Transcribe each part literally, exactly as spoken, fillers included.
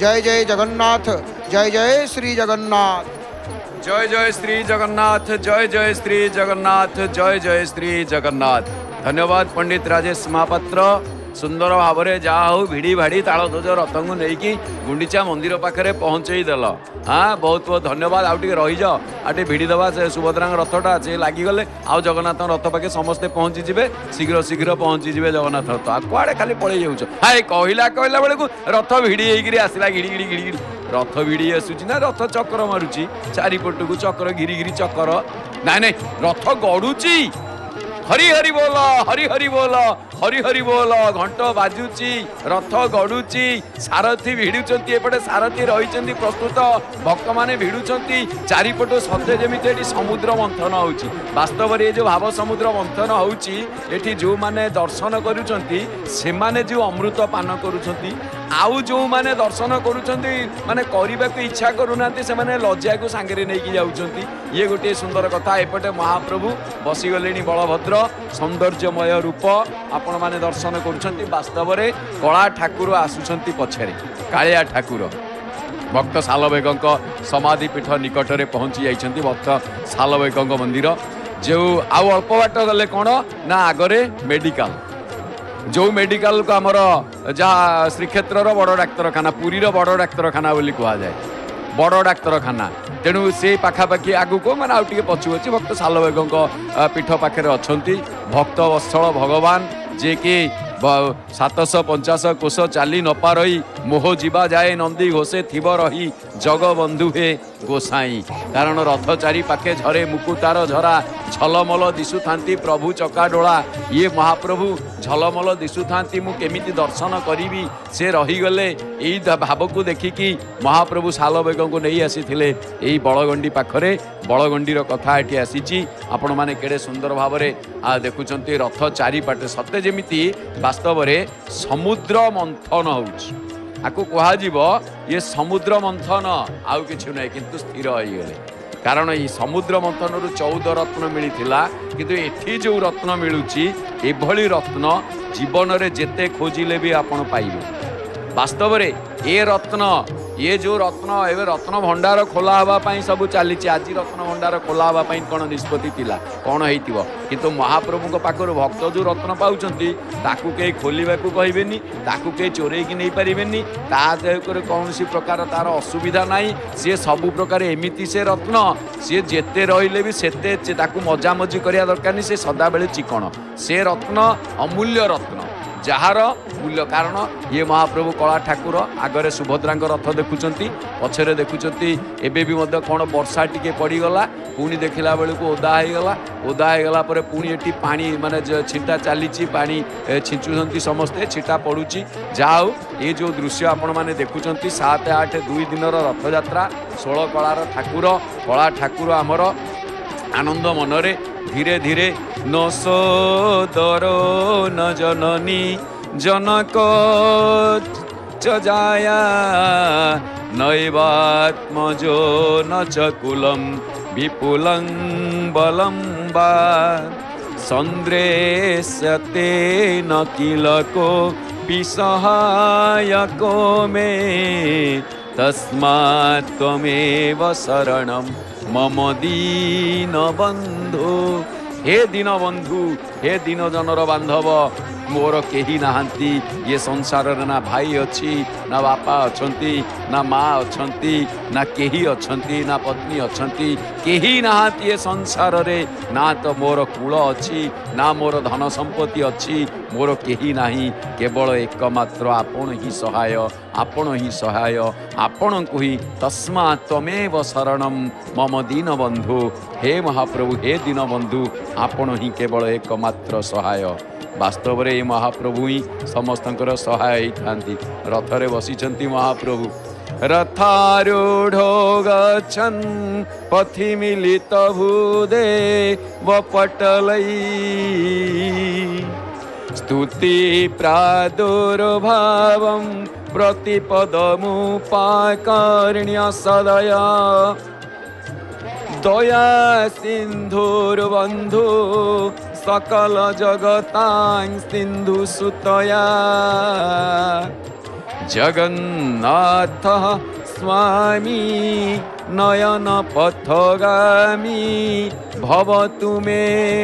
जय जय जगन्नाथ, जय जय श्री जगन्नाथ, जय जय श्री जगन्नाथ, जय जय श्री जगन्नाथ, जय जय श्री जगन्नाथ। धन्यवाद पंडित राजेश महापात्र, सुंदर भाव में जहाँ हूँ भिड़ी भाड़ी ताल ध्वज रथ को लेकिन गुंडीचा मंदिर पाखे पहुँचईदेल। हाँ बहुत बहुत धन्यवाद। आउ टे रहीज आटे भिड़ी दबा से सुभद्रा रथटा से लगिगले आउ जगन्नाथ रथ पाखे समस्ते पहुँचीजे शीघ्र शीघ्र पहुँचीजे जगन्नाथ रथ। आ कुआड़े खाली पड़े जाऊच हाय कहला कहला बेलू रथ भिड़ी होकर आसला घिड़ी घिड़ी घिड़ी घिड़ी रथ भिड़ी आसूची ना रथ चक्र मारुची चारिपट को चक्र घिरी घिरी चक्र नाई नाई रथ गड़ुची। हरि हरि बोल हरि हरि बोल हरि हरि बोल घंट बाजुची रथ गड़ुची सारथी भिड़ुंट एपटे सारथी रही प्रस्तुत भक्त माने भिड़ुंट चारिपट सत्य जमी समुद्र मंथन होउची। वास्तव में जो भाव समुद्र मंथन होउची एठी जो माने दर्शन करुचंती से माने जो अमृत पान करुचंती आउ जो माने दर्शन करुचंती माने करबा को इच्छा करूनांती से माने लज्जा को सांगरे नेकी जाउचंती। ये गोटे सुंदर कथा। एपटे महाप्रभु बसीगले बलभद्र सौंदर्यमय रूप आपण माने दर्शन करुछंती। वास्तव में कला ठाकुर आसुछंती पछरे कालिया ठाकुर भक्त सालवेगों समाधि पीठ निकट में पहुंची जाइछंती। भक्त सालवेगों मंदिर जो आउ अल्प बाट गले कौन ना आगरे मेडिकल जो मेडिकल को आमर जहाँ श्रीक्षेत्र बड़ डाक्तरखाना पुरी बड़ डाक्तरखाना बोली कहुए बड़ डाक्तरखाना तेणु से पाखापाखि आगु को मैंने आउ टे पछु अच्छी भक्त सालवेगों पीठ पाखे अच्छा भक्त वत्सल भगवान जे कि सातश पंचाश कोश चाली नपा रही मोह जीवा जाए नंदी घोषे थिब रही जगबंधु हे गोसाई। कारण रथ चारि पाखे झरे मुकुतार झरा झलमल दिशु थांती प्रभु चका डोला। ये महाप्रभु झलमल दिशु थांती मु केमिति दर्शन करी से रहीगले यही भाव को देखिकी महाप्रभु सालवेगों को नहीं आसी यही बड़गंडी पाखरे बड़गंडीर कथा ये आसी आपण मैंने केड़े सुंदर भाव में देखुंत रथ चारिपाटे सत्य जमिति वास्तव में समुद्र मंथन होउछि। आकु कहाजिब ये समुद्र मंथन आउ किछु नै किंतु स्थिर होइगले। कारण ये समुद्र मंथन रु चौदह रत्न मिलिथिला किंतु एठी जो रत्न मिलुची एभली रत्न जीवन रे जेते खोजिले भी आपण पाइबे। वास्तव में ये रत्न ये जो रत्न एवं रत्न भंडार खोला हाँवाई सब चली आज रत्न भंडार खोला हाँवाई कौन निष्पत्ति थिला कौन हो किंतु महाप्रभु पाखर भक्त जो रत्न पाँच कई खोलने को कहेनि कई चोरई नहीं पारे कौन सी प्रकार तार असुविधा ना सी सब प्रकार एमती से रत्न सी जेते रही भी सेते मजा मजी करने दरकार नहीं से सदा बेले चिकण से रत्न अमूल्य रत्न जार मूल्य। कारण ये महाप्रभु कला ठाकुर आगरे सुभद्रा रथ देखुंट पछरे देखुंट एबे भी मध्य कौन वर्षा टिके पड़गला पुणी देखला बेलू ओदा होगला ओदा होगला पुणी एटी पानी माने छिटा चली पानी छिंचुंट समस्ते छिटा पड़ुची। जाओ ये जो दृश्य आपण मैंने देखुंट सात आठ दुई दिन रथ यात्रा षोल कलार ठाकुर कला ठाकुर आमर आनंद मनरे धीरे धीरे न सोदरो न जननी जनक जाया नैवात्मजो न चकुलम विपुलं बलं वा संद्रेशते न किलको विसहायको मे तस्मात् त्वमेव शरणं मम दीन बंधु। हे दीन बंधु हे दीन जनर बांधव मोर केही नाहांती ये संसार ना भाई अच्छी ना बापा अच्छंती ना माँ अच्छंती ना केही अच्छंती ना पत्नी अच्छंती केही नाहांती ये संसार रे ना तो मोर कूल अच्छी ना मोर धन संपत्ति अच्छी मोर केही नाही केवल एकमात्र आपण ही सहाय आपण ही सहाय आपण को ही तस्मात् त्वमेव शरणं मम दीन बंधु। हे महाप्रभु हे दीन बंधु आपण ही केवल एकमात्र सहाय। वास्तव में ये महाप्रभु ही समस्तंकर सहाय होती रथरे बसिचंती महाप्रभु रथारूढ़ो गच्छन् पथि मिलित भूदे वपटलै स्तुति प्रादुर्भावं प्रतिपदमुपाकर्ण्य सदया दया सिंधुर्बंधु सकल जगतां सिंधु सुतया जगन्नाथ स्वामी नयन पथगामी भव तुमे।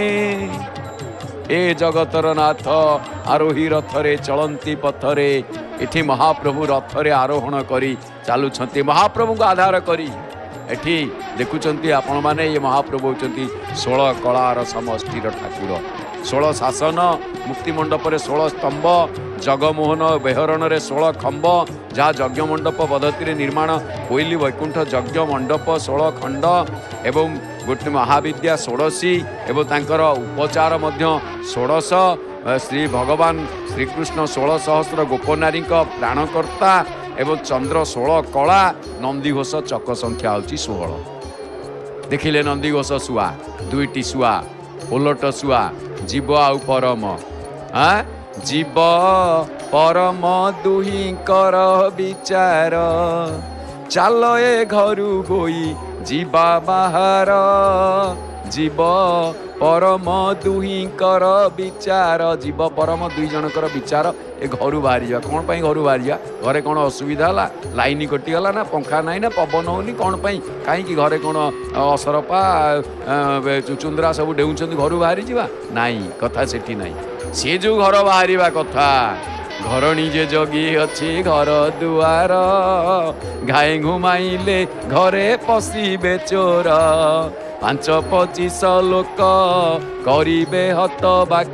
ए जगतर नाथ आरोही रथरे चलंती पथरे एठी महाप्रभु रथरे आरोहण करी चलुछंती महाप्रभु को आधार करी। एठी देखुचंती आपण माने ये महाप्रभु होचंती षोल कलार समष्टिर ठाकुर। षोल शासन मुक्ति मंडप रे षोल स्तंभ जगमोहन बेहरण रे षोल खंब जहाँ यज्ञ मंडप पद्धति निर्माण कोइली वैकुंठ यज्ञ मंडप षोल खंड एवं गोटे महाविद्या षोड़शी एवं तांकर उपचार मध्य षोड़श श्री भगवान श्रीकृष्ण षोल सहस्र गोपनारी प्राणकर्ता एवं चंद्र षोल कला नंदीघोष चक संख्या हूँ षोहल। देखिले नंदीघोष शुआ दुईटी शुआ ओलट शुआ जीव आउ परम हाँ जीव परम दुहींकर विचार चाल ए घरु होई जीवा बाहर जीव परम दुहींकर विचार जीव परम दुई जनकर विचार ए घर बाहरी जा कौन पाई घर बाहरी जा घरे कौन असुविधा है लाइन कटिगला ना पंखा ना ना पवन होनी कौन पाई कहीं घरे कौन असरपा चुचुंद्रा सब डेऊँ घर बाहरी जा नाई कथा सेठी नाई सी जो घर बाहर कथा घर निजे जगी अच्छी घर दुआर घाई घुमाइले घरे पशिबे चोर पांच पचिश लोक करिबे हत बाक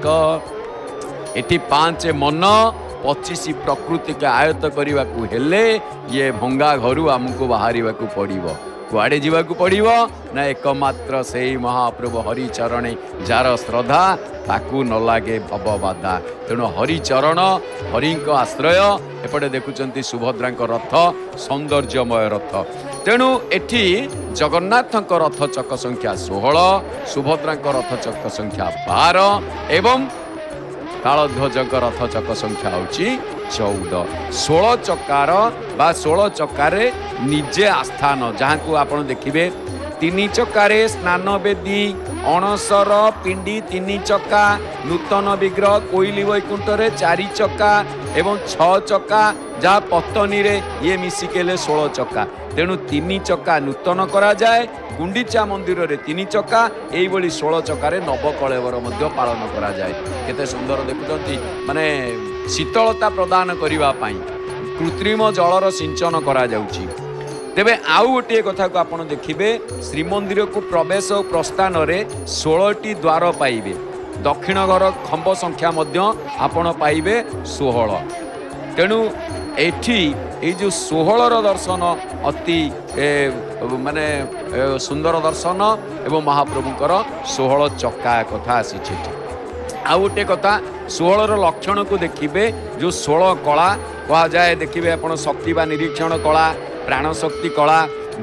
एटी पांच मन पचिश प्रकृति के आयत करने को हेले ये भंगा घर आमको बाहर को पड़ो कुआड़े जावाक पड़ो ना एकमात्र से महाप्रभु हरिचरणे जार श्रद्धा ताकू न लगे भव बाधा तेणु हरिचरण हरि आश्रय एपटे देखुंत सुभद्रा रथ सौंदर्यमय रथ तेणु एठी जगन्नाथ रथ चक संख्या षोहल सुभद्रा रथ चक संख्या बार एवं तालध्वज रथ चक संख्या हूँ चौदह षोल चकार बा षोल चकारे निजे आस्थान जहाँ को आप देखिए तीन चकारे स्नान बेदी अणसर पिंडी तीन चक्का नूतन विग्रह कोइली वैकुंठ रे चारि चक्का एवं छ चक्का जहाँ पत्तनी रे ये मिसिकेले षोल चक्का तेणु तीन चक्का नूतन करा जाए गुंडीचा मंदिर रे तीन चक्का यही षोल चक्कर नवकलेवर पालन करा जाए केते सुंदर देखुंती माने शीतलता प्रदान करने कृत्रिम जलर सिंचन करा जाउची। तेबे आउ गोटे कथा को आपन देखिबे श्रीमंदिर को प्रवेश और प्रस्थान रे षोलटी द्वार पाइबे दक्षिण घर खंब संख्या मध्य आपन पाइबे षोहल तेणु एठी ये जो षोहलर दर्शन अति माने सुंदर दर्शन एवं महाप्रभुकर षोहल चक्का कथा आसी आउ गोटे कथा षोहलर लक्षण को देखिए जो षोल कला कह जाए देखिए आप शक्ति बा निरीक्षण कला प्राण शक्ति कला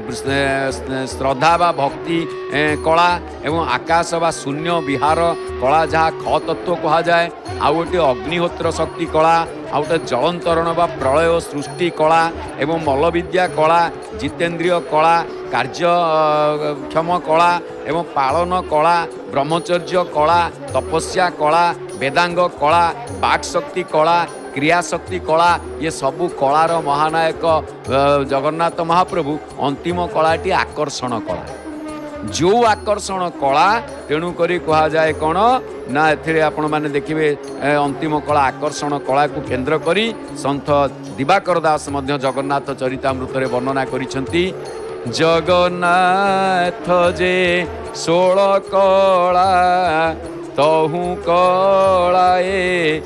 श्रद्धा बा भक्ति कला एवं आकाश बा शून्य विहार कला जहाँ ख तत्व कह जाए आउ गोटे अग्निहोत्र शक्ति कला आउ गोटे जलंतरण बा प्रलय सृष्टि कला एवं मल्लविद्या कला जितेन्द्रिय कला कार्यक्षम कला एवं पालन कला ब्रह्मचर्य कला तपस्या कला वेदांग कला बाक्शक्ति कला क्रियाशक्ति कला ये सबू कलार महानायक जगन्नाथ महाप्रभु अंतिम कलाटी आकर्षण कला जो आकर्षण कला तेणु करी कहा जाए कौन ना एथिरे आपण माने देखिए अंतिम कला आकर्षण कला को केंद्र करी संत दिवाकर दास मध्य जगन्नाथ चरितामृत रे वर्णना करिसेंती जगन्नाथ जे षोल कला तहु कलाए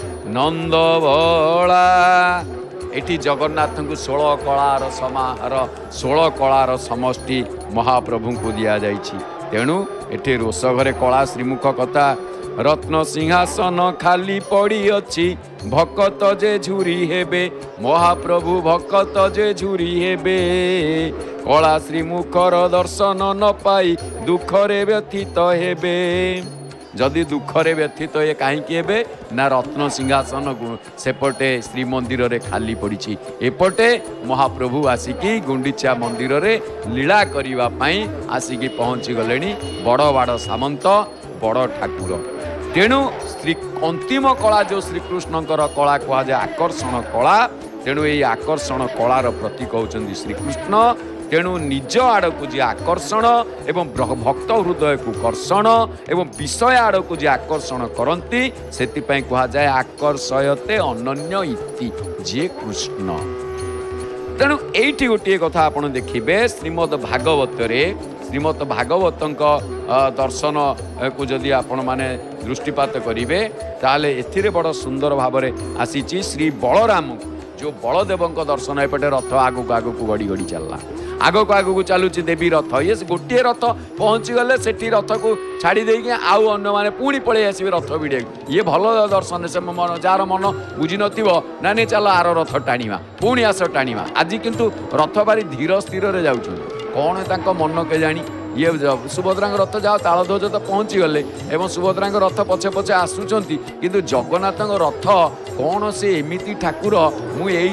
नंदबला एटी जगन्नाथ को षोल कलार समाहार षोल कलार समष्टि महाप्रभु को दि जाइछि तेणु एटी रोष घरे कला श्रीमुख कथा रत्न सिंहासन खाली पड़ी अच्छी भकत जे झुरी हेबे महाप्रभु भकत जे झुरी हेबे कला श्रीमुखर दर्शन न पाई दुखरे व्यथित हेबे जदि दुखरे व्यथित ये कहीं ना रत्न सिंहासन सेपटे श्रीमंदिर रे खाली पड़ी एपटे महाप्रभु आसिकी गुंडीचा मंदिर रे लीला करिवा पाई आसिकी पहुँची गले बड़ बाड़ सामंत बड़ ठाकुर तेणु श्री अंतिम कला जो श्रीकृष्णकर कला कह जाए आकर्षण कला तेणु ये आकर्षण कलार प्रतीक होउछन्ती श्रीकृष्ण तेणु निज आड़ को जी आकर्षण एवं भक्त हृदय को कर्षण एवं विषय आड़ को जी आकर्षण करती से कह जाए आकर्षयते अनन्य इति जे कृष्ण। तेणु एठी गोटे कथा आपण देखिबे श्रीमद् भागवत रे श्रीमद् भागवत दर्शन को जदि आपण माने दृष्टिपात करिवे ताले एथिरे बड़ सुंदर भाव आसी श्री बलराम जो बलदेव दर्शन एपटे रथ आगक आगक गड़ी गड़ी चलला आगक आगक चलुची देवी रथ ये गोटे रथ पहुँची गले सेठी रथ को छाड़ी देके आउ अन्य माने पुणी पलि आसबे रथ भिड़े ये भल दर्शन से मन जार मन बुझी नथिबो ना नहीं चल आर रथ टाणीमा पुणी आस टाणीमा आज किंतु रथ बारी धीर स्थिर रे जाउछन कौन तांको मन के जानी ये सुभद्रा रथ जाओ तालध्वज तो पहुँची गले एवं सुभद्रा रथ पछे पछे आसुचंती किंतु जगन्नाथ रथ कौन से एमिति ठाकुर मुझे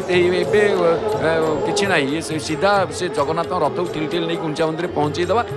किसी ना ये सीधा से जगन्नाथ रथ को ठिल ठिल नहीं उंचा मंदिर पहुँचे देवा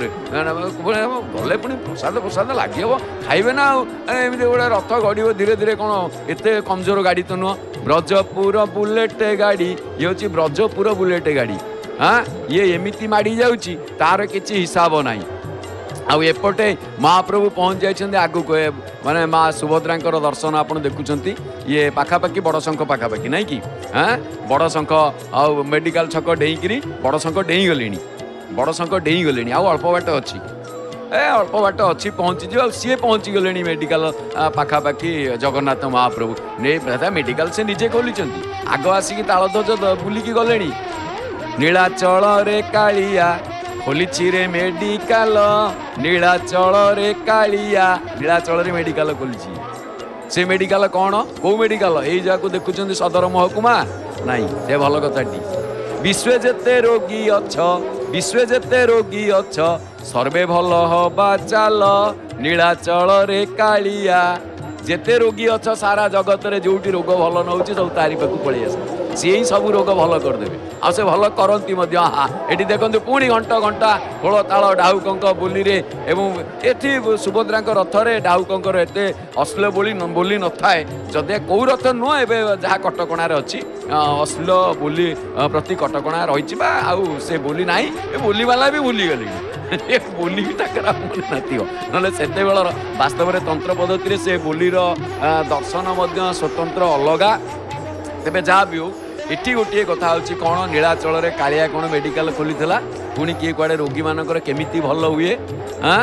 गले पुणी प्रसाद प्रसाद लगे खाइबे ना एमती गोटे रथ गड़ धीरे धीरे कौन एत कमजोर गाड़ी तो नुह ब्रजपुर बुलेट गाड़ी ये हूँ ब्रजपुर बुलेट गाड़ी हाँ ये एमिति माड़ी जाउची तार किसी हिसाब ना आउ एपटे महाप्रभु पहुँच जाइछन्ते आगुक माने माँ सुभद्रा दर्शन आप देखुंत ये पाखापाखि बड़ शंख पाखापाखि नाई कि हाँ बड़ शंख आउ मेडिकल छक डेईकरी बड़ शंख डेई गले बड़ शंख डेई गले आउ अल्प बाट अच्छी ए अल्प बाट अच्छी पहुँची जी सी पहुँची गले मेडिकल पाखापाखि जगन्नाथ महाप्रभु ने मेडिकल से निजे खोली आग आसिक तालध्वज बुलिकी गले नीलाचल रे कालिया खोली रे मेडिकल नीलाचल रे कालिया नीलाचल रे मेडिकल खोली से मेडिकल कौन कौ मेडिकल यही जगह देखुं सदर महकुमा नाई से भल कथाटी विश्व जेते रोगी अच्छ विश्व जेते रोगी अच्छ सर्वे भल हवा चाल नीलाचल रे कालिया जेते रोगी अच्छ सारा जगत रे जोटी रोग भल नौ सब तारी पाक पलि आस सी ही सब रोग भल करदेवे आ से भल करती हाँ ये देखते पुणी घंटा घंटा खोल ताल डाहुक बोली रे एवं एथि सुभद्रा रथ रे डाहुक एत अश्लील बोली बोली न थाए जदि कौ रथ नुह ए जहाँ कटकणार अच्छी अश्लील बोली प्रति कटकणा रही आउ से बोली ना बोली वाला भी भूली गले बोली भी तक मन से वास्तव में तंत्र पद्धति से बोलीर दर्शन स्वतंत्र अलगा तेरे जहाँ भी हो एटी गोटे कथा हूँ कौन नीलाचल रे कालिया कौन मेडिकल खोली पुणी किए कुआडे रोगी मानकर केमिति भल हुए हाँ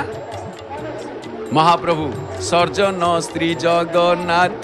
महाप्रभु सर्जन श्री जगन्नाथ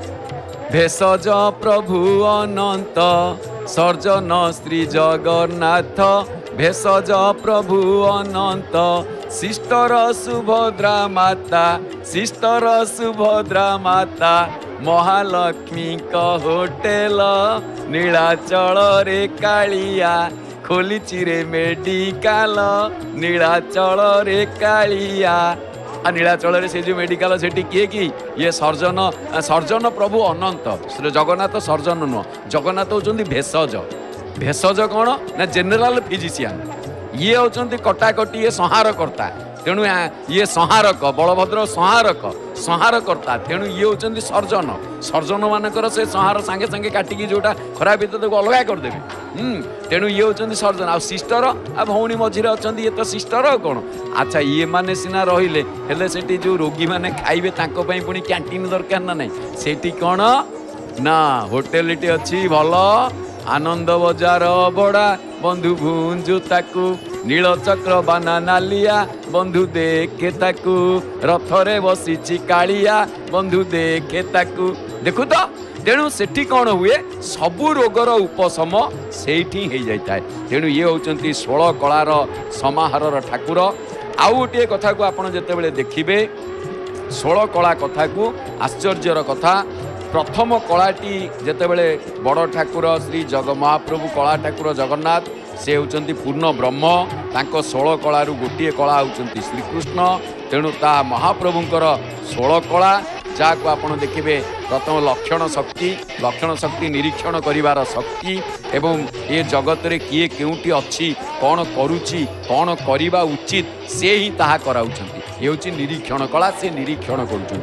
भेषज प्रभु अनंत सर्जन श्री जगन्नाथ भेषज प्रभु अनंत सिस्टर सुभद्रा माता सिस्टर सुभद्रा माता महालक्ष्मी का होटेल नीलाचल रे कालिया खोली रे मेडिकल नीलाचल रे कालिया आ नीलाचल रे से जो मेडिकल से किए कि ये सर्जन सर्जन प्रभु अनंत श्री जगन्नाथ सर्जन नुह जगन्नाथ होउछन्ती भेषज भेषज कौन ना जेनेराल फिजिशियन ये होउछन्ती कटाकटी ये संहारकर्ता तेणु ये संहारक बलभद्र संहारक संहारकर्ता तेणु ये होउछन्ती सर्जन सर्जन मानकर से संहार सांगे सांगे काटिकी जोटा खराब तो अलग करदेवे हम्म तेणु ये होउछन्ती सर्जन आ सिस्टर आ भौणी मझिरे अछन्ती ये तो सिस्टर कौन अच्छा ये माने सिना रहिले हेले सेठी जो रोगी माने खाइबे तांको पई पुणी कैंटीन दरकार ना नहीं सेठी कौन ना होटेलिटी अच्छी भल आनंद बजार बड़ा बंधु भुंजु ताकू नील चक्र बाना नालिया बंधु देखे ताकू रथरे बसी कालिया बंधु देखे ताकू देखु तो तेणु सेठी कौन हुए सबु रोगर उपशम सेठी हो जाए तेणु ये होउछन्ती षोल कलार समाहार ठाकुर आउ गोटे कथा को आपण जेतेबेले देखिबे षोल कला कथा को आश्चर्यर कथा प्रथम कलाटी जेतेबेले बड़ ठाकुर श्री जग महाप्रभु कला ठाकुर जगन्नाथ से होउछन्ती पूर्ण ब्रह्म तांको षोल कलारू गोटे कला होउछन्ती श्रीकृष्ण तेणु ता महाप्रभुंकर षोल कला जहाँ को आपण देखिए प्रथम लक्षण शक्ति लक्षण शक्ति निरीक्षण करिवार शक्ति एवं ये जगत रे किए केउटी अच्छी कौन करुची कौन करिबा उचित से ही ताहा कराउछन्ती ये होची निरीक्षण कला से निरीक्षण करुछन्ती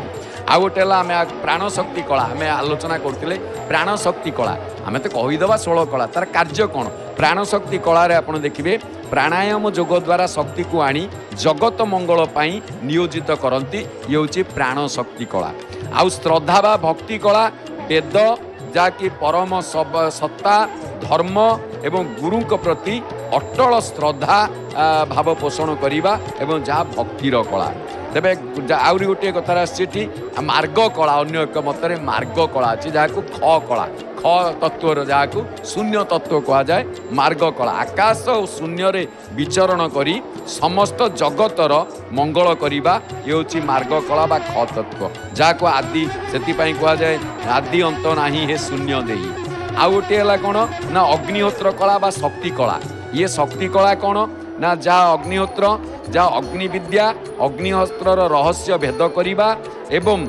आ गोटे आम प्राणशक्ति कला आम आलोचना करते प्राणशक्ति कला आम तो कहीदे षोल कला तार कार्य कौन प्राणशक्ति कला आप देखिए प्राणायाम योग द्वारा शक्ति को आनी जगत मंगल पाई नियोजित करती ये हूँ प्राणशक्ति कला आउ श्रद्धा बा भक्ति कला वेद जाकि परम सब सत्ता धर्म एवं गुरु प्रति अटल श्रद्धा भाव पोषण करवा एवं जहाँ भक्तिर कला तेरे आहरी गोटे कथार आसी मार्ग कला अन्य एक मतरे मार्ग कला अच्छी जहाँ को ख कला ख तत्वर जहाँ को शून्य तत्व कह जाए मार्ग कला आकाश और शून्य रे विचरण करी समस्त जगतर मंगल करवा ये हूँ मार्ग कला बा ख तत्व जहाँ को आदि से कह जाए आदि अंत नाही हे शून्य देही आ गोटे है कौन ना अग्निहोत्र कला बा शक्ति कला ये शक्ति कला कौन ना जहाँ अग्निहोत्र जहाँ अग्नि विद्या अग्निहोत्र रहस्य भेद करवा एवं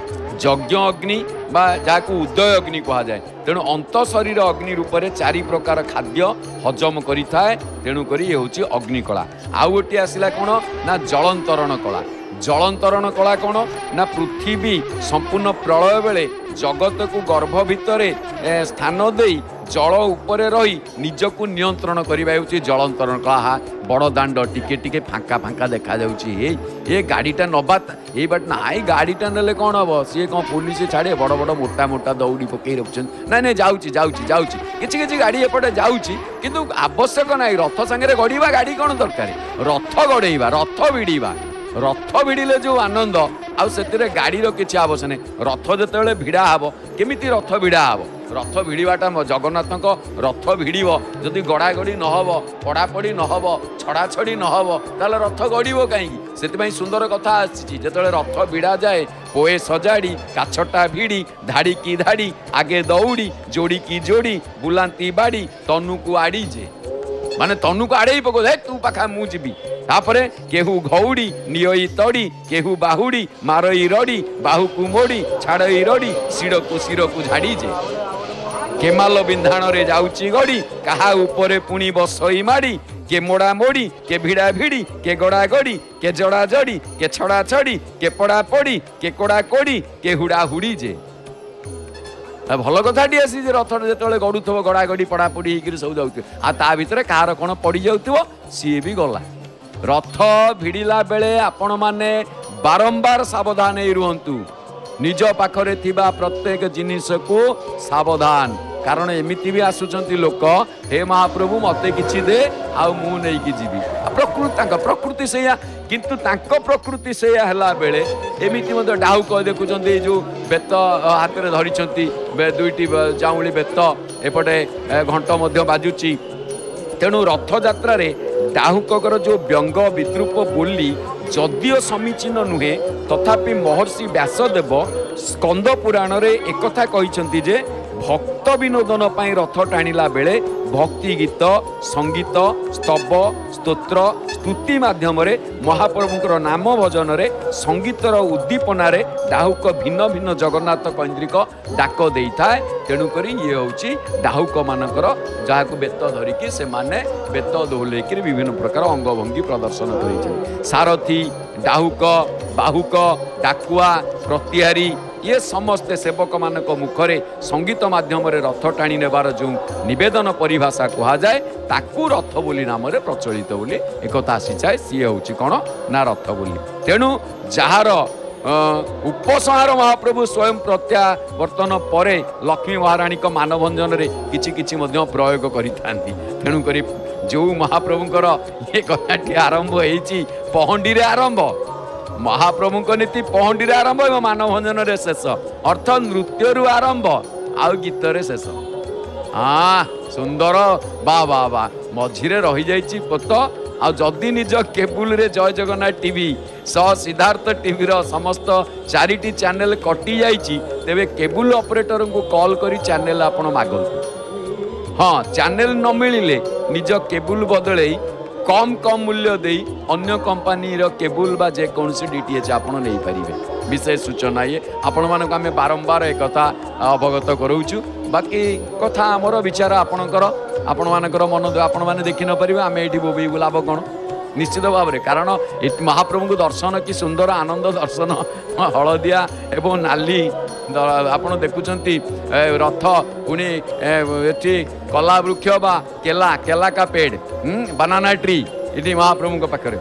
यज्ञ अग्नि बा जहाँ को उदय अग्नि कह जाए तेणु अंत शरीर अग्नि रूप में चारि प्रकार खाद्य हजम करिथाए तेणुक ये हूँ अग्निकला आउ गोटे आसला कौन ना जलंतरण कला जलंतरण कला कौन ना पृथ्वी संपूर्ण प्रलय बेले जगत को गर्भ भितर स्थान दे जल उपरे रही निजक नियंत्रण करने जलंतरण कला हाँ बड़ दाण्ड टिके टिके फांका फांका देखा जाऊँगी ये गाड़ीटा नबा ये बाट ना ये गाड़ीटा नेले कौन हम सी कौन पुलिस छाड़े बड़ बड़ मोटा मोटा दौड़ी पकई रखुन ना ना जाऊँगी जाऊँगी जाऊँगी किसी किसी गाड़ी एपटे जाऊँगी किंतु आवश्यक ना रथ सांगे गड़वा गाड़ी कौन दरकार रथ गड़ेवा रथ भिड़ा रथ भिड़े जो आनंद आउ से गाड़ी किसी आवश्यक नहीं रथ जो भिड़ा हम केमी रथ भिड़ा हम रथ भिड़ाटा जगन्नाथ रथ भिड़ जदि गड़ा गड़ी नहब पड़ापड़ी नहब छड़ा छड़ी नहब ताले रथ गड़ब कहीं से सुंदर कथा आसी जो रथ भिड़ा जाए पोए सजाड़ी काछटा भिड़ी धाड़ी की धाड़ी आगे दौड़ी जोड़ी की जोड़ी बुलांती बाड़ी तनु को आड़ी जे माने तनु को आड़े पको तू पाखा मु जीवी तापरे केहू घौड़ी नियई तड़ी केहू बाहुड़ी मारई रड़ी बाहू को मोड़ी छाड़ई रड़ी सिर को सिर को झाड़ी जे केमाल बिंधाण रे जाउची गड़ी कहा ऊपर पुणी बसई माड़ी के मोड़ा मोड़ी के भिड़ा भिड़ी के गड़ा गड़ी के जड़ा जड़ी के छड़ा छड़ी के पड़ा पड़ी के कोड़ा कोड़ी के हुड़ा हुड़ी जे भल कथाटी आसी रथ जो गड़ुव गड़ा गड़ी पड़ापड़ी होकर सब जाऊ आ ता भितर कहार कौन पड़ जाऊ सी भी गला रथ भिड़िला बेले आपण माने बारंबार सावधान रुहंतु निज पाखरे थिबा प्रत्येक जिनिस को सावधान कारण एमिति भी आसुचंती लोक हे महाप्रभु मते किछि दे आ मु नै कि जीवी प्रकृति तांका प्रकृति सेया किंतु तांको प्रकृति सेया हला बेले एमिति मते डाहु को देखुचंती जो बेत हाथ रे धरिचंती दुईटी जाउली बेत एपटे घंट मध्य बाजुची तेणु रथ यात्रा रे डाहुकर जो व्यंग विद्रूप बोली जदिओ समीचीन नुहे तथापि महर्षि व्यासदेव स्कंद पुराण रे एक कथा कहिसंती जे भक्त विनोदन पाई रथ टाणिला बेले भक्ति गीत संगीत स्तव स्तोत्र स्तुति माध्यम रे महाप्रभुଙ୍କର नाम भजन रे संगीतर उद्दीपना रे डाहुक भिन्न भिन्न जगन्नाथ कैंद्रिक डाक देई थाए तेणु करी ये होची डाहुक मानकर जाहाको बेत धरिकी से माने बेत दोहलेकी विभिन्न प्रकार अंगभंगी प्रदर्शन करिछन सारथी डाहुक बाहुक डाकुआ प्रतिहारी ये समस्ते सेवक मान मुखरे संगीत माध्यम रे रथ टाणी नेबार जो निवेदन परिभाषा कहा जाए ताकू रथ बोली नाम रे प्रचलित बोली एकता आसी जाए सी हूँ कौन ना रथ बोली तेणु जार उपसंहार महाप्रभु स्वयं प्रत्यावर्तन पर लक्ष्मी महाराणी मानभंजन रे किछि किछि मध्य प्रयोग करिथांती तेणु करी जो महाप्रभुंकर ये कथाटी आरंभ होईची पहंडी रे आरंभ महाप्रभु नीति पहंडी रे आरंभ एवं मानभंजन रे शेष अर्थ नृत्य रु आरंभ आउ गीत रे शेष हाँ सुंदर बा बा बा मझिरे रही जाइची पोत आ जदि निज केबुल रे जय जगन्नाथ टीवी सह सिद्धार्थ टीवी रो समस्त चारिटी चैनल कटि जाइची तेबे केबुल ऑपरेटर को कॉल करी चैनल आपण मागंतु हाँ चैनल न मिलिले निज केबुल बदले कम कम मूल्य दे अन्य कंपनी रो केबुल बा जे कोनसी डीटीएच आपण नहीं पारिबे विशेष सूचना ये आपण मानक आमे बारंबार एक कथा अवगत करूछु बाकी कथा हमर विचार आपणकर आपण मानकर मन आपण माने देखि न परिबे आमे एठी बोबी लाभ कोन निश्चित भाव में कारण महाप्रभु को दर्शन कि सुंदर आनंद दर्शन हलदिया एवं नाली आपण देखुंत रथ पुणी एटी कला वृक्ष बा केला केला का पेड़ बनाना ट्री ये महाप्रभु पाखे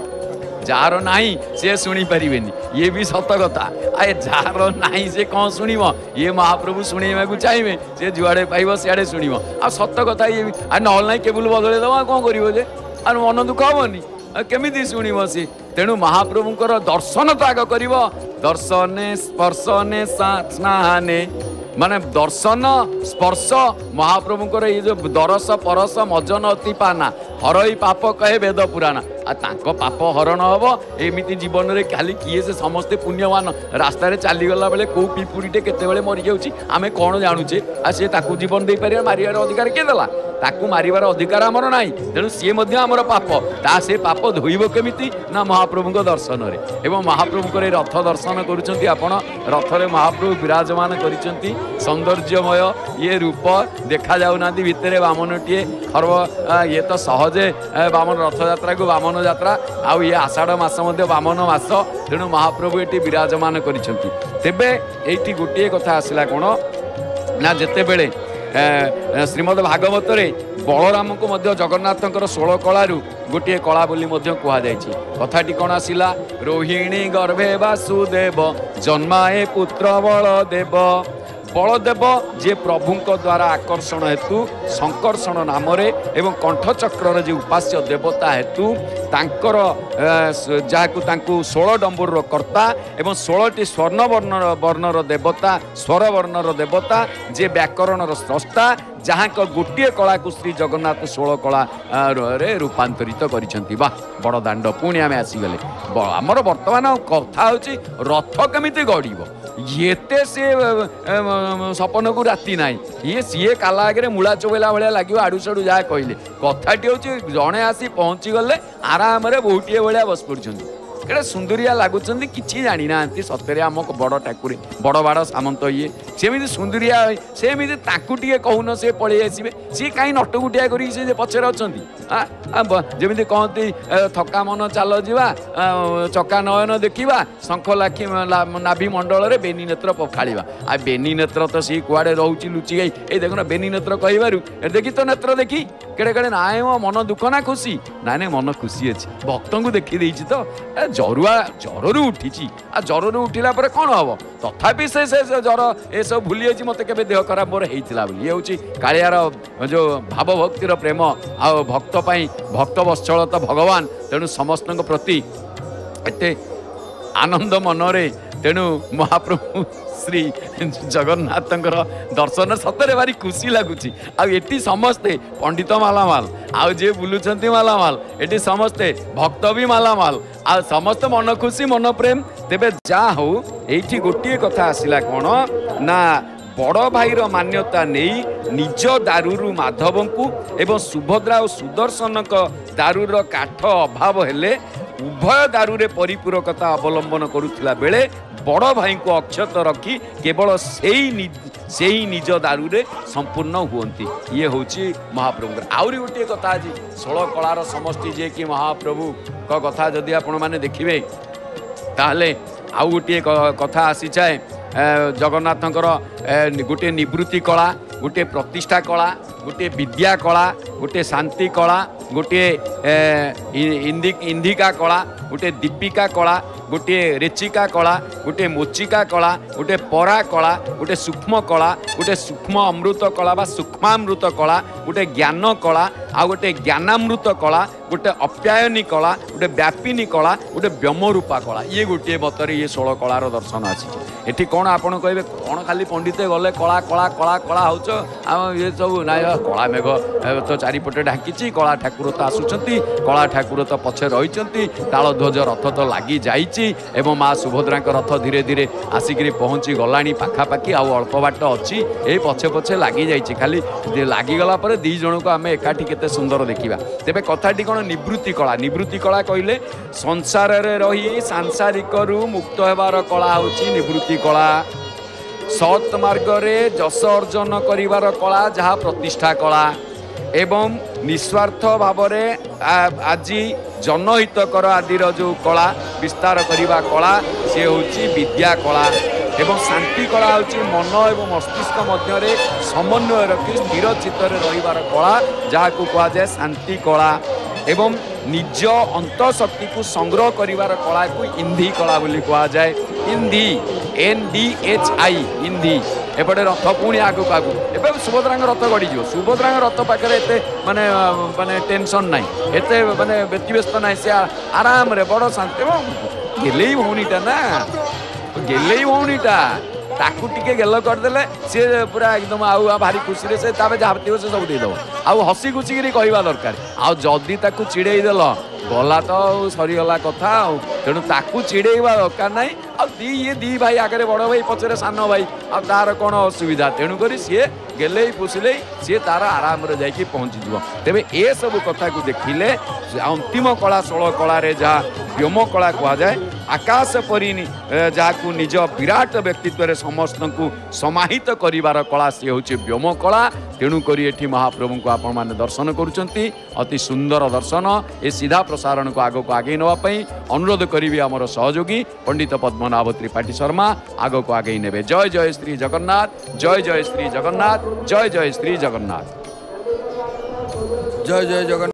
जार नाही से शुणी पारे ये भी सत कथा आए जार नाही से कौन शुणव ये महाप्रभु शुणा को चाहिए से जुआड़े पाइब सियाड़े शुणव आ सत कथा ये आ ना ना केबुल बदल दवा कौन कर आ मन दुख हेनी केमी शुणव सी तेणु महाप्रभुंर दर्शन तो आग कर दर्शने स्पर्शने स्नाने माने दर्शन स्पर्श महाप्रभुंर ये जो दरस परस मजन अति पाना हरई पाप कहे वेद पुराण आ तांको पाप हरण हम एमती जीवन में खाली किए से समस्ते पुण्यवान रास्तार चलीगला बेले कौ पिपुड़ीटे केते मरी जाऊँगी आम कौन जानुचे आ सी जीवन दे पार मारियार अधिकार किए देला ताकू मारिबार अधिकार आमर ना तेणु सी आमर पाप ता से पाप धोइब केमिति ना महाप्रभु दर्शन रे एवं महाप्रभु रथ दर्शन करुँच आपण रथरे महाप्रभु विराजमान करिसेंती सौंदर्यमय ये रूप देखा जाऊना भितर बामनटीए खर्व ये तो सहजे बामन रथ यात्रा को बामन यात्रा आउ ये आषाढ़ मास बामन मास तेणु महाप्रभु ये विराजमान करिसेंती तेबे एठी गोटे कथा आसला कौन ना जेते बेले श्रीमद भागवत रे बलराम को मध्य जगन्नाथंकर षोल कलारू गोटे कला बोली मध्य कहा जायछि कथाटी कौन आसिला रोहिणी गर्भे वासुदेव जन्माए पुत्र बलदेव बलदेव जे प्रभुंक द्वारा आकर्षण हेतु संकर्षण नाम एवं कंठचक्र जे उपास्य देवता हेतु तांकर जहाकु तांकु षोल डंबुर कर्ता एवं षोलटी स्वर्ण वर्ण वर्णर देवता स्वर वर्णर देवता जे व्याकरणर स्रष्टा जहाँ का गोटे कला को श्री जगन्नाथ षोल कला रे रूपांतरित करिसेंती बा बड़ दांड पुणी आम आसीगले आमर वर्तमान कथा होची रथ केमिति गड़ब ये सी सपन को राति ना ये सीए काला आगे मूला चोबेला भाया लगे आड़ू साड़ू जहाँ कहले कथाटी हूँ जड़े आसी पहुँची गले आराम बहुटे भाया बस पड़े केड़े सुंदरिया लगुच कि जानी ना सतरे आम बड़ ठाकुर बड़ बाड़ सामंत ये सेमती सुंदरिया सेमती टे कहून से पलि आसवे सी कहीं नटकुटिया कर पचर अच्छा जमी कहती थका मन चल जा चका नयन देखा शंख लाखी नाभि मंडल में बेनी नेत्र पखाड़ा आ बेनी नेत्र तो सी कुआड़े रोचे लुचि गई ये देखना बेनी नेत्र कह देखी तो नेत्र देखी केड़े केड़े ना मो मन दुख ना खुशी ना ना मन खुशी अच्छी भक्त को देखी तो जरुआ जर उठी आ जर उठिला पर कौन हम तथापि से जर ए सब भूली जाइए मत के देह खराब मोर होता ये हूँ कालियार जो भाव भक्तिर प्रेम आ भक्त भक्त वत्सल तो भगवान तेणु समस्त प्रति एते आनंद मनरे तेणु महाप्रभु श्री जगन्नाथ दर्शन सतरे भारी खुशी लगुच आठी समस्ते पंडित मालामाल आउ जे बुलूं मालामाल एटी समस्ते भक्त भी मालामाल आ समस्त मन खुशी मन प्रेम तेबे जा हो एठी गोटे कथा आसिला कौन ना बड़ भाईर मान्यता नहीं निज दारुरु माधव को एवं सुभद्रा और सुदर्शन दारुर काठ अभाव हेले उभय दारुरे परिपूरकता अवलंबन करुला बेले बड़ भाई को अक्षत रखी केवल सेई सेई निज दारुरे संपूर्ण हुंती ये हूँ महाप्रभु आउरी गोटे कथा आज षोल कलार समष्टि जे कि महाप्रभु का कथा जदि आपण माने देखिबे ताहले आउ गोटे कथा आसी जाए जगन्नाथंकर गोटे निवृत्ति कला गोटे प्रतिष्ठा कला गोटे विद्या कला गोटे शांति कला गोटे इंदिका कला गोटे दीपिका कला गोटे रेचिका कला गोटे मोचिका कला गोटे परा कला गोटे सूक्ष्म कला गोटे सूक्ष्म अमृत कला बा सूक्ष्मामृत कला गोटे ज्ञान कला आ गोटे ज्ञानामृत कला गोटे अप्यायनी कला गोटे व्यापिनी कला गोटे व्योमरूपा कला ये गोटे मतरे ये षोल कलार दर्शन अच्छी एटी कौन आपड़ कहे कौन खाली पंडिते गले कला कला कला कला होच ये सब ना कला मेघ तो चारिपटे ढाकी कला ठाकुर तो आसुंच कला ठाकुर तो पछे रही ताल ध्वज रथ तो लगी जाइए एवं माँ सुभद्रा रथ धीरे धीरे आसिक पहुँची गलानी पाखापाखि आउ अल्प बाट अच्छी ये पछे पछे लगी जाइए खाली लगिगला दी जन को आम एकाठी केते सुंदर देखा तेरे कथाटी कौन निवृत्ति कला निवृत्ति कला कहले संसार रे रही सांसारिक मुक्त होबार कला होची निवृत्ति कला सत् मार्ग रे जस अर्जन करिवार कला जहाँ प्रतिष्ठा कला एवं निस्वार्थ भाव आज जनहितकर आदि जो कला विस्तार करने कला सी हूँ विद्या कला एवं शांति कला हूँ मन एवं मस्तिष्क मध्य समन्वय रखी स्थिर चित्तर रहिबार कला जहाँ को कहुए शांति कला एवं निज अंतशक्ति को संग्रह करिवार कला को इंधी कला बोली कहुए इंधी एन डी एच आई इंधी एपटे रथ पुणी आगक आगु ए सुभद्रा रथ गड़ी सुभद्रा रथ पाखे एत माने माने टेंशन ना एत माने व्यतिव्यस्त ना सी आराम रे बड़ शांति गेले भौनीटा ना गेले भौनीटा ताकू टिके गेल करदे सी पूरा एकदम आउ भारी खुशी से जहाँ थी से सब देदेव आउ हसी खुशी कहवा दरकार आउ जदि ताकू चिड़े देल गला तो सरीगला कथा तेणु ताकू चिड़ेवा दरकार ना आ दी ये दी भाई आगे बड़ भाई पचरे सान भाई आ तार कौन असुविधा तेणुक सी गेले पुषिले सी तार आराम जाकि पहुँची तेरे ए सब कथा को देखिले अंतिम कला षोल कलार जहाँ व्योम कला कहुए आकाश परी जहाँ निज विराट व्यक्तित्व समस्त को समाहित करिवार कला सी हूँ व्योम कला तेणुक ये महाप्रभु को आपण मैंने दर्शन करुँच अति सुंदर दर्शन ए सीधा प्रसारण को आग को आगे नापी अनुरोध करी आमर सहयोगी पंडित पद्मनाभ त्रिपाठी शर्मा आग को आगे ने जय जय श्री जगन्नाथ जय जय श्री जगन्नाथ जय जय श्री जगन्नाथ जय जय जगन्नाथ।